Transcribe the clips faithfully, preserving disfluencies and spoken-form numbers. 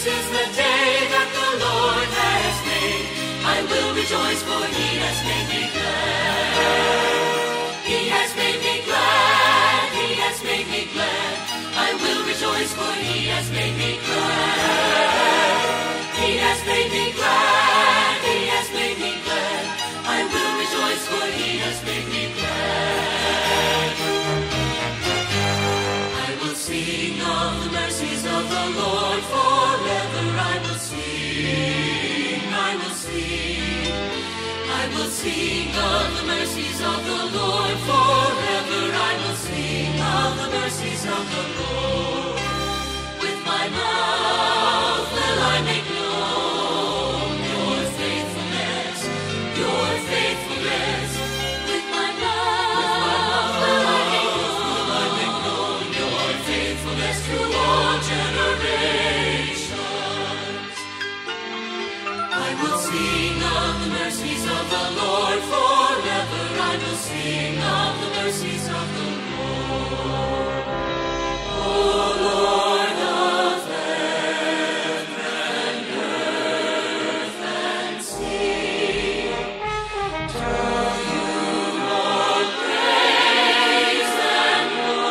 This is the day that the Lord has made. I will rejoice, for he has made me glad. He has made me glad. He has made me glad. I will rejoice, for he has made me glad. He has made me glad. He has made me glad. I will rejoice, for he has made me glad. I will sing of the mercies of the Lord forever. I will sing, I will sing. I will sing of the mercies of the Lord forever. I will sing of the mercies of the Lord. With my mouth will I make known your faithfulness, your faithfulness. With my mouth will I make known your faithfulness through all generations. I will sing of the mercies of the Lord forever. I will sing of the mercies of the Lord. O Lord of heaven and earth and sea, to you all praise and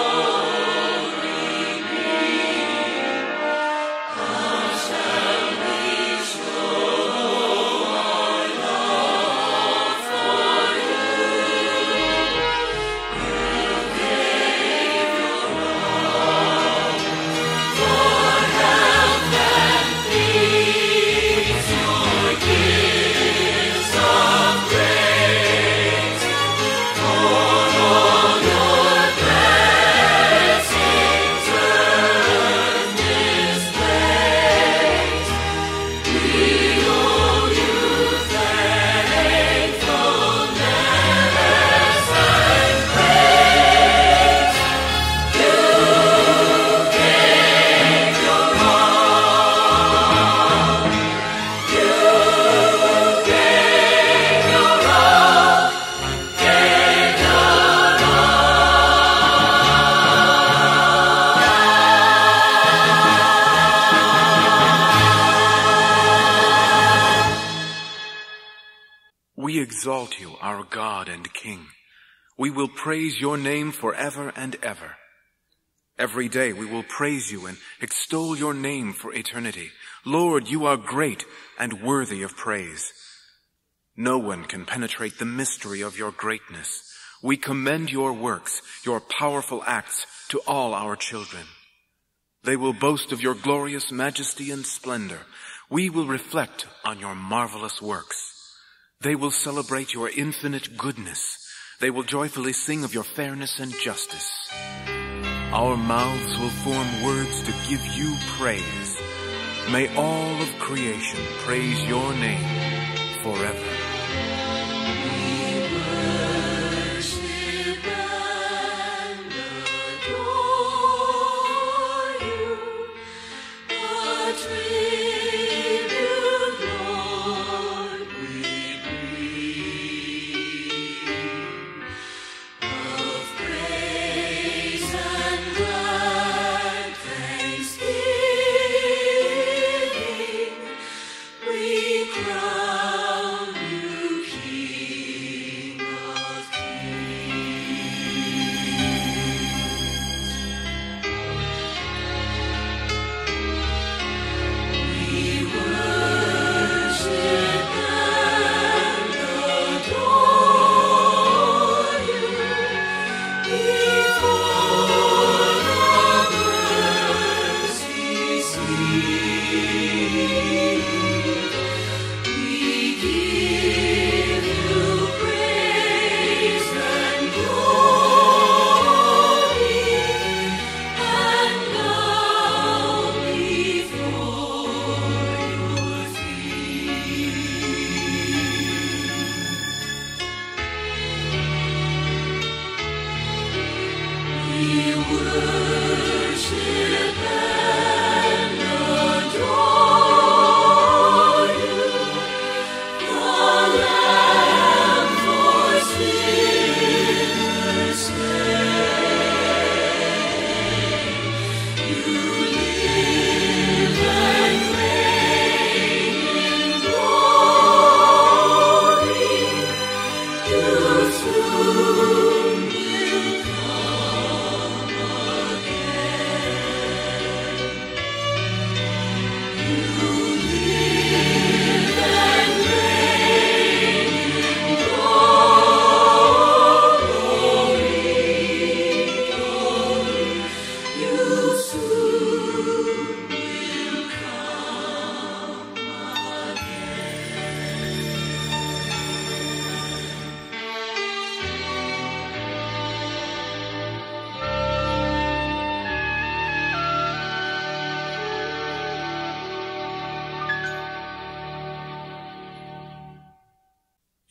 glory be. How shall we show our love for you? You gave your all for health and peace, your gifts of grace, for all your blessings earth displays. We owe you thankfulness and praise. You gave your all. You gave your all. Gave your We exalt you, our God and King. We will praise your name forever and ever. Every day we will praise you and extol your name for eternity. Lord, you are great and worthy of praise. No one can penetrate the mystery of your greatness. We commend your works, your powerful acts, to all our children. They will boast of your glorious majesty and splendor. We will reflect on your marvelous works. They will celebrate your infinite goodness. They will joyfully sing of your fairness and justice. Our mouths will form words to give you praise. May all of creation praise your name forever. worship and adore you, the tribute, Lord, we bring of praise and glad thanksgiving. We crown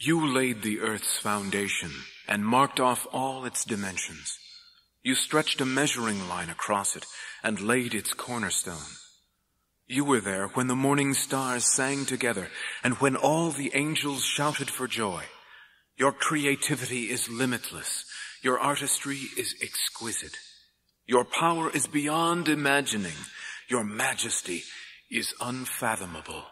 You laid the earth's foundation and marked off all its dimensions. You stretched a measuring line across it and laid its cornerstone. You were there when the morning stars sang together and when all the angels shouted for joy. Your creativity is limitless. Your artistry is exquisite. Your power is beyond imagining. Your majesty is unfathomable.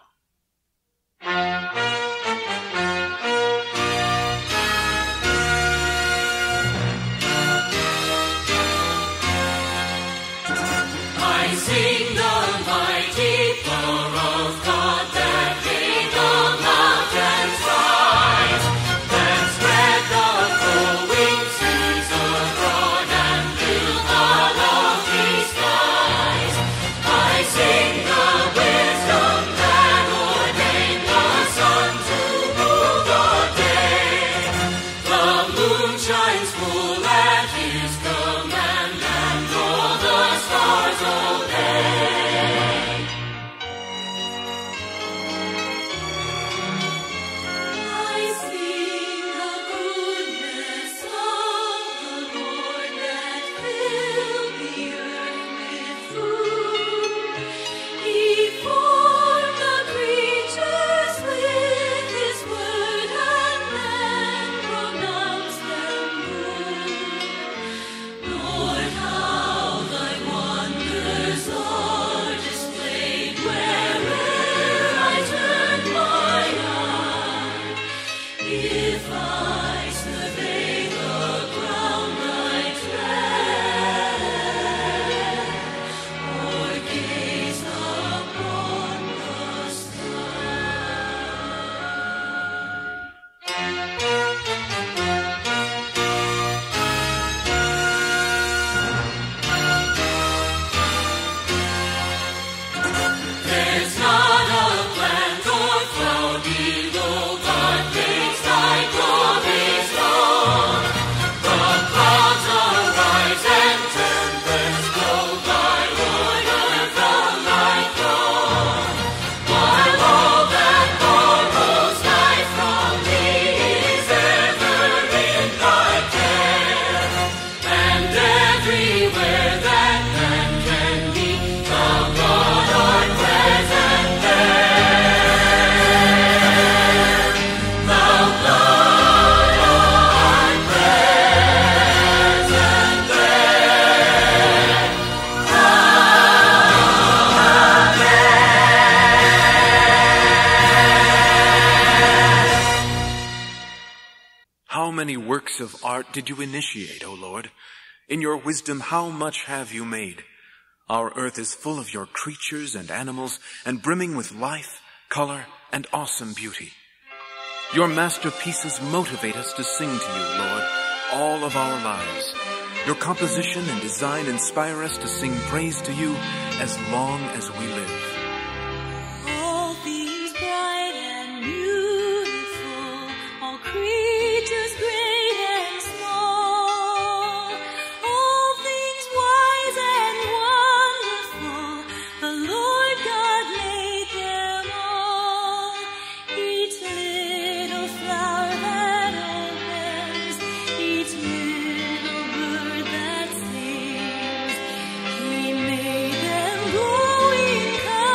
I sing the mighty power of God that made the mountains rise, that spread the flowing seas abroad and filled the lofty skies. I sing the wisdom that ordained the sun to rule the day. The moon shines full at his command and all the stars obey. I sing the goodness of the Lord that filled the earth with food. He formed the creatures with his word and then pronounced them good. Lord, how thy wonders are displayed where'er I turn my eye. If I survey the ground I tread, or gaze upon the There's not a plant or flower below God makes thy glory strong. The clouds arise and tempests blow by order from thy throne. While all that borrows life from thee is ever in thy care, and everywhere that man can be, thou God art present there. Thou God art present there. How many works of art did you initiate, O Lord? In your wisdom, how much have you made? Our earth is full of your creatures and animals and brimming with life, color, and awesome beauty. Your masterpieces motivate us to sing to you, Lord, all of our lives. Your composition and design inspire us to sing praise to you as long as we live. All things bright and beautiful, all creatures great and small, all things wise and wonderful, the Lord God made them all. Each little flower that opens, each little bird that sings, He made them grow in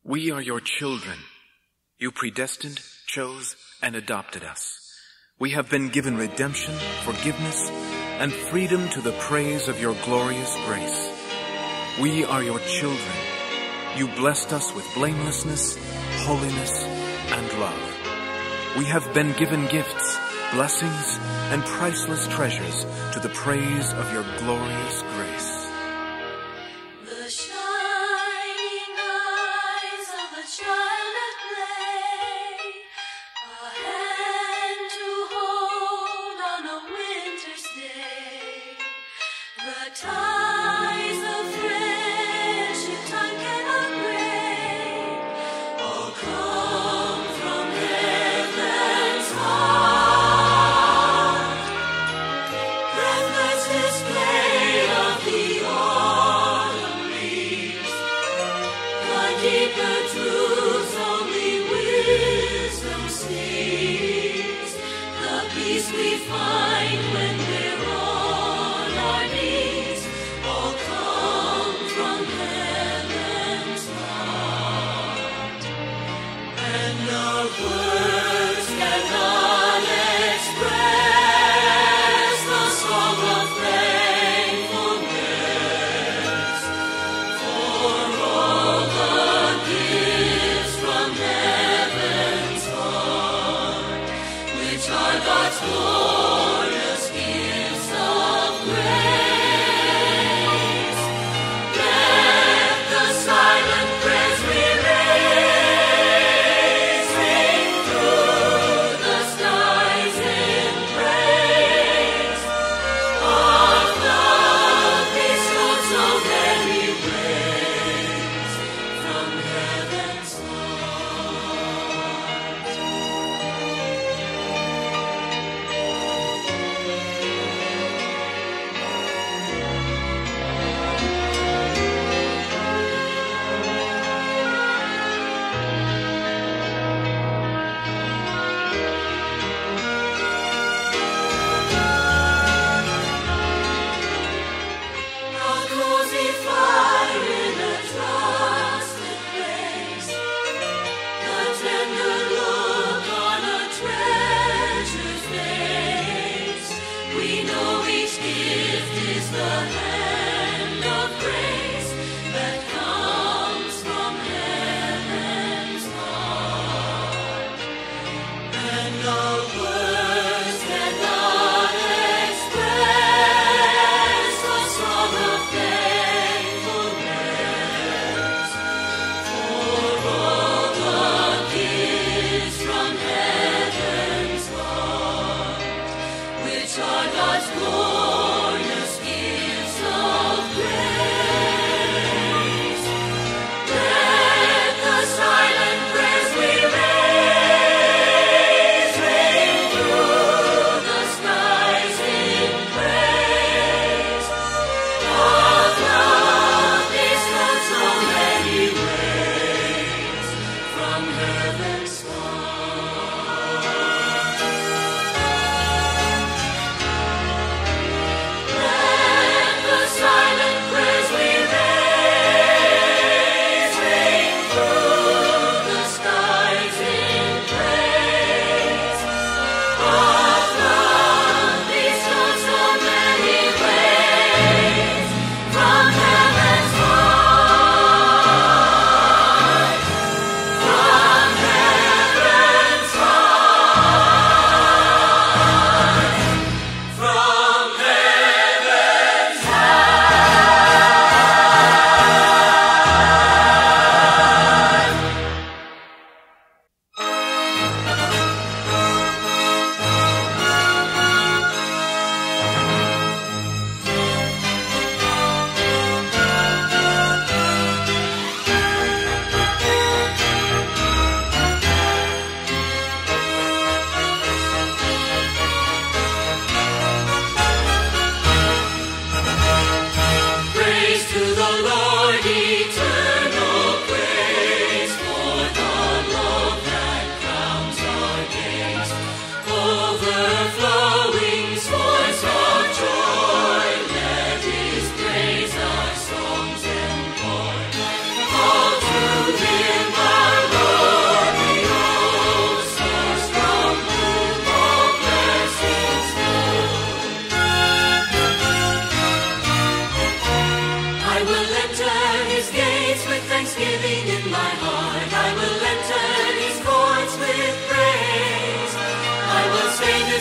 We are your children. You predestined, chose, and adopted us. We have been given redemption, forgiveness, and freedom to the praise of your glorious grace. We are your children. You blessed us with blamelessness, holiness, and love. We have been given gifts, blessings, and priceless treasures to the praise of your glorious grace. The shining eyes of a child at play, a hand to hold on a winter's day. The ties of friendship time cannot break, all come from heaven's heart. Breathless display of the autumn leaves, the deeper truths only wisdom sees. The peace we find when we're on our knees, all come from heaven's heart. And our words cannot express the song of thankfulness for all the gifts from heaven's heart, which are God's glorious gifts.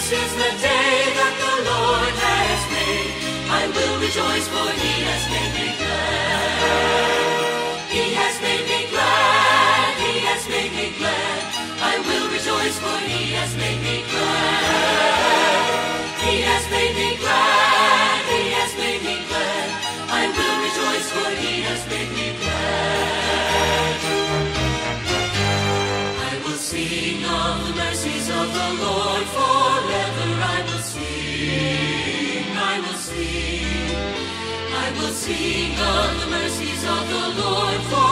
is the day that the Lord has made. I will rejoice, for he has made me glad. He has made me glad, he has made me glad. I will rejoice, for he has made me glad. He has made me glad, he has made me glad. I will rejoice, for he has made me glad. I will sing of the mercies of the Lord forever. I will sing, I will sing. I will sing of the mercies of the Lord forever.